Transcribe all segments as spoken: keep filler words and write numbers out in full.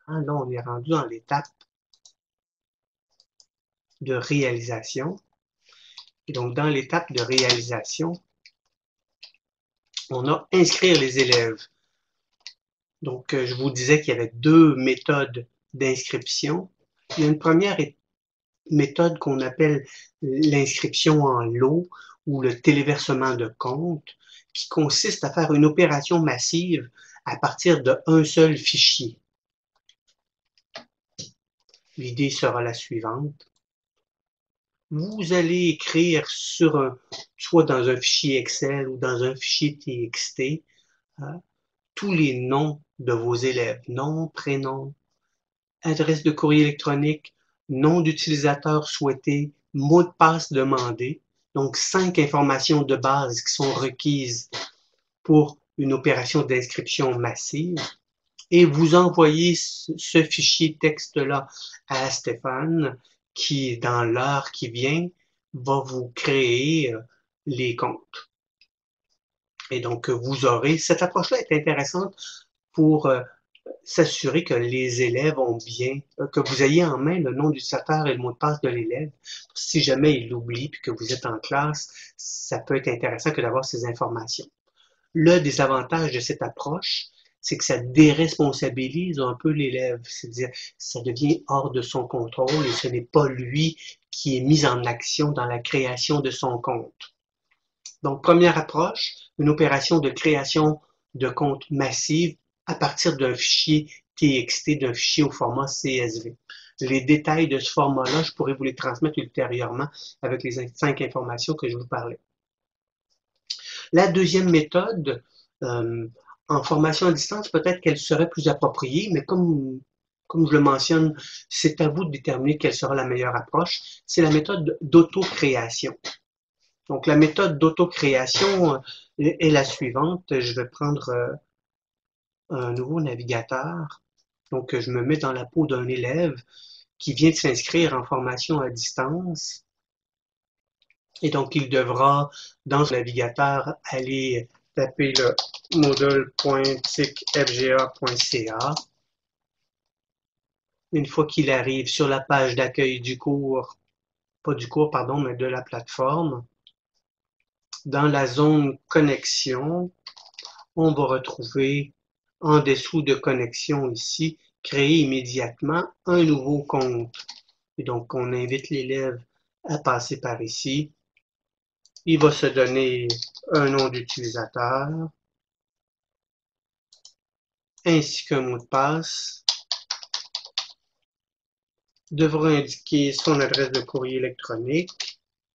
Hein, là, on est rendu dans l'étape de réalisation. Et donc, dans l'étape de réalisation, on a inscrire les élèves. Donc, euh, je vous disais qu'il y avait deux méthodes d'inscription. Il y a une première méthode qu'on appelle l'inscription en lot ou le téléversement de compte, qui consiste à faire une opération massive à partir d'un seul fichier. L'idée sera la suivante. Vous allez écrire sur un, soit dans un fichier Excel ou dans un fichier T X T, hein, tous les noms de vos élèves, nom, prénom, adresse de courrier électronique, nom d'utilisateur souhaité, mot de passe demandé. Donc, cinq informations de base qui sont requises pour une opération d'inscription massive. Et vous envoyez ce fichier texte-là à Stéphane, qui, dans l'heure qui vient, va vous créer les comptes. Et donc, vous aurez, cette approche-là est intéressante pour euh, s'assurer que les élèves ont bien, que vous ayez en main le nom d'utilisateur et le mot de passe de l'élève. Si jamais il l'oublie puis que vous êtes en classe, ça peut être intéressant que d'avoir ces informations. Le désavantage de cette approche, c'est que ça déresponsabilise un peu l'élève, c'est-à-dire ça devient hors de son contrôle et ce n'est pas lui qui est mis en action dans la création de son compte. Donc, première approche, une opération de création de compte massive à partir d'un fichier T X T, d'un fichier au format C S V. Les détails de ce format-là, je pourrais vous les transmettre ultérieurement avec les cinq informations que je vous parlais. La deuxième méthode, euh, en formation à distance, peut-être qu'elle serait plus appropriée, mais comme, comme je le mentionne, c'est à vous de déterminer quelle sera la meilleure approche. C'est la méthode d'auto-création. Donc, la méthode d'auto-création est la suivante. Je vais prendre un nouveau navigateur. Donc, je me mets dans la peau d'un élève qui vient de s'inscrire en formation à distance. Et donc, il devra, dans ce navigateur, aller taper le moodle point tic f g a point c a. Une fois qu'il arrive sur la page d'accueil du cours, pas du cours, pardon, mais de la plateforme, dans la zone connexion, on va retrouver en dessous de connexion ici, créer immédiatement un nouveau compte. Et donc, on invite l'élève à passer par ici. Il va se donner un nom d'utilisateur ainsi qu'un mot de passe. Devra indiquer son adresse de courrier électronique.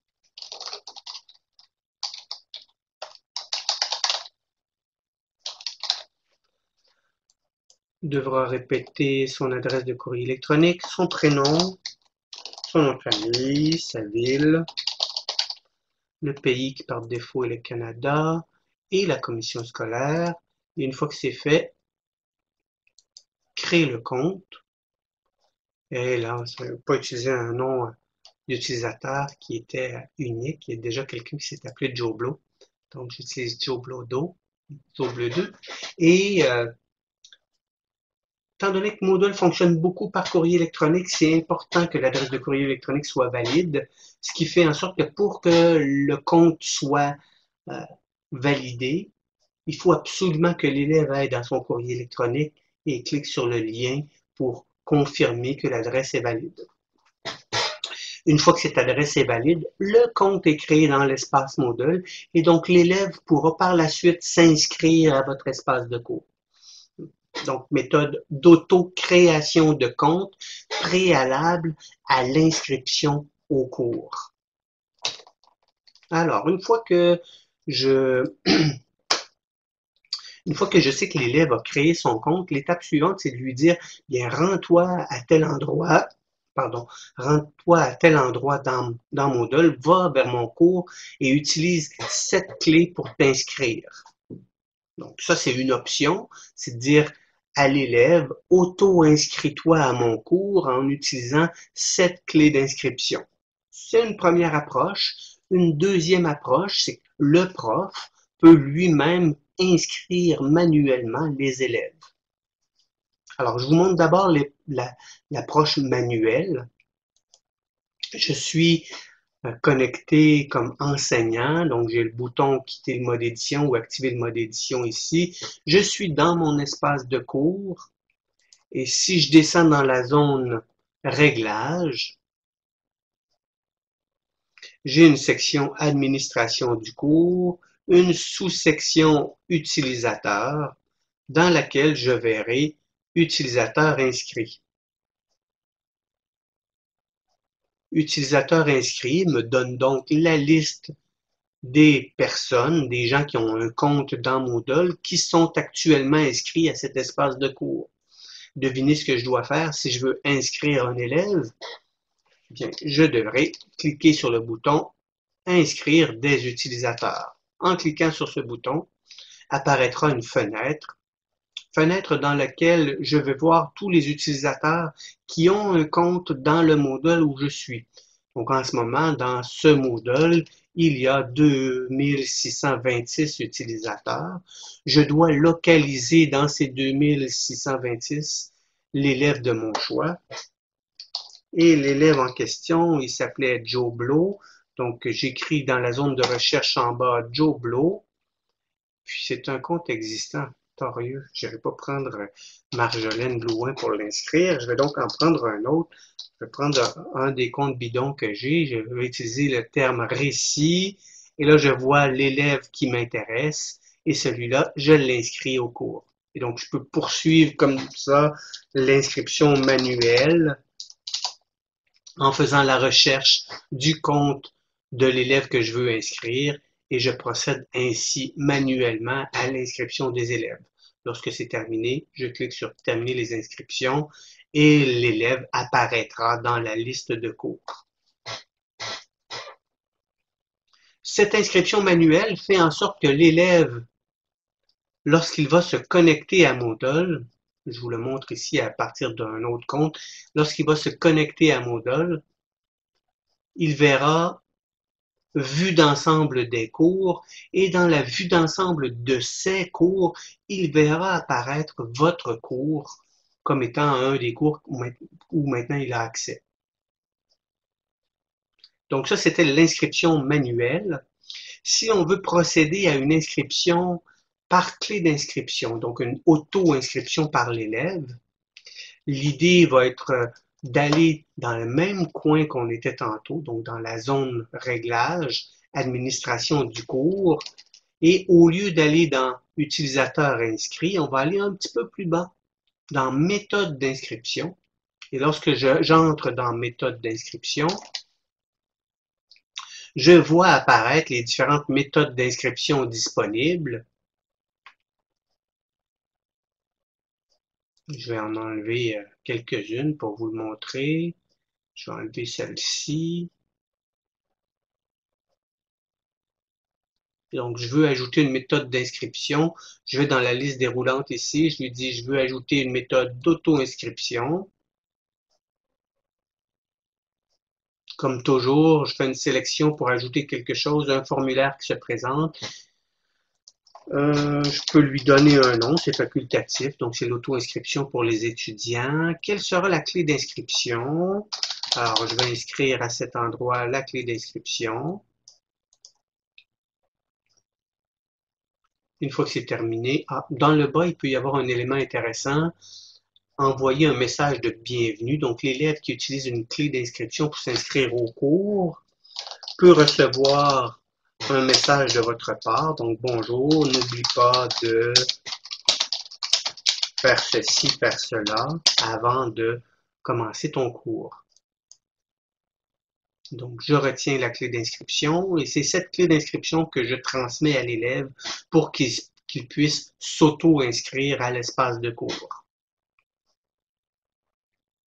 Devra répéter son adresse de courrier électronique, son prénom, son nom de famille, sa ville, le pays qui par défaut est le Canada et la commission scolaire. Et une fois que c'est fait, créer le compte. Et là, ça ne veut pas utiliser un nom d'utilisateur qui était unique. Il y a déjà quelqu'un qui s'est appelé Joe Blow. Donc, j'utilise Joe Blow deux. Joe Blow deux. Et euh, étant donné que Moodle fonctionne beaucoup par courrier électronique, c'est important que l'adresse de courrier électronique soit valide, ce qui fait en sorte que pour que le compte soit euh, validé, il faut absolument que l'élève aille dans son courrier électronique et clique sur le lien pour confirmer que l'adresse est valide. Une fois que cette adresse est valide, le compte est créé dans l'espace Moodle et donc l'élève pourra par la suite s'inscrire à votre espace de cours. Donc, méthode d'auto-création de compte préalable à l'inscription au cours. Alors, une fois que je Une fois que je sais que l'élève a créé son compte, l'étape suivante, c'est de lui dire, bien, rends-toi à tel endroit, pardon, rends-toi à tel endroit dans, dans Moodle, va vers mon cours et utilise cette clé pour t'inscrire. Donc, ça, c'est une option, c'est de dire à l'élève, auto-inscris-toi à mon cours en utilisant cette clé d'inscription. C'est une première approche. Une deuxième approche, c'est que le prof peut lui-même inscrire manuellement les élèves. Alors, je vous montre d'abord l'approche manuelle. Je suis connecté comme enseignant, donc j'ai le bouton quitter le mode édition ou activer le mode édition ici. Je suis dans mon espace de cours et si je descends dans la zone réglage, j'ai une section administration du cours, une sous-section utilisateur dans laquelle je verrai utilisateur inscrit. Utilisateur inscrit me donne donc la liste des personnes, des gens qui ont un compte dans Moodle, qui sont actuellement inscrits à cet espace de cours. Devinez ce que je dois faire si je veux inscrire un élève. Bien, je devrais cliquer sur le bouton Inscrire des utilisateurs. En cliquant sur ce bouton, apparaîtra une fenêtre, fenêtre dans laquelle je vais voir tous les utilisateurs qui ont un compte dans le Moodle où je suis. Donc en ce moment, dans ce Moodle, il y a deux mille six cent vingt-six utilisateurs. Je dois localiser dans ces deux mille six cent vingt-six l'élève de mon choix. Et l'élève en question, il s'appelait Joe Blow. Donc j'écris dans la zone de recherche en bas Joe Blow. Puis c'est un compte existant. Torieux, je n'irai pas prendre Marjolaine Blouin pour l'inscrire. Je vais donc en prendre un autre. Je vais prendre un des comptes bidons que j'ai. Je vais utiliser le terme récit. Et là, je vois l'élève qui m'intéresse. Et celui-là, je l'inscris au cours. Et donc, je peux poursuivre comme ça l'inscription manuelle en faisant la recherche du compte de l'élève que je veux inscrire. Et je procède ainsi manuellement à l'inscription des élèves. Lorsque c'est terminé, je clique sur Terminer les inscriptions et l'élève apparaîtra dans la liste de cours. Cette inscription manuelle fait en sorte que l'élève, lorsqu'il va se connecter à Moodle, je vous le montre ici à partir d'un autre compte, lorsqu'il va se connecter à Moodle, il verra vue d'ensemble des cours et dans la vue d'ensemble de ces cours, il verra apparaître votre cours comme étant un des cours où maintenant il a accès. Donc ça, c'était l'inscription manuelle. Si on veut procéder à une inscription par clé d'inscription, donc une auto-inscription par l'élève, l'idée va être d'aller dans le même coin qu'on était tantôt, donc dans la zone réglage, administration du cours, et au lieu d'aller dans utilisateur inscrit, on va aller un petit peu plus bas, dans méthode d'inscription. Et lorsque j'entre dans méthode d'inscription, je vois apparaître les différentes méthodes d'inscription disponibles. Je vais en enlever quelques-unes pour vous le montrer. Je vais enlever celle-ci. Donc, je veux ajouter une méthode d'inscription. Je vais dans la liste déroulante ici. Je lui dis, je veux ajouter une méthode d'auto-inscription. Comme toujours, je fais une sélection pour ajouter quelque chose, un formulaire qui se présente. Euh, je peux lui donner un nom, c'est facultatif, donc c'est l'auto-inscription pour les étudiants. Quelle sera la clé d'inscription? Alors, je vais inscrire à cet endroit la clé d'inscription. Une fois que c'est terminé, ah, dans le bas, il peut y avoir un élément intéressant. Envoyer un message de bienvenue. Donc, l'élève qui utilise une clé d'inscription pour s'inscrire au cours peut recevoir un message de votre part. Donc, bonjour, n'oublie pas de faire ceci, faire cela avant de commencer ton cours. Donc, je retiens la clé d'inscription et c'est cette clé d'inscription que je transmets à l'élève pour qu'il qu'il puisse s'auto-inscrire à l'espace de cours.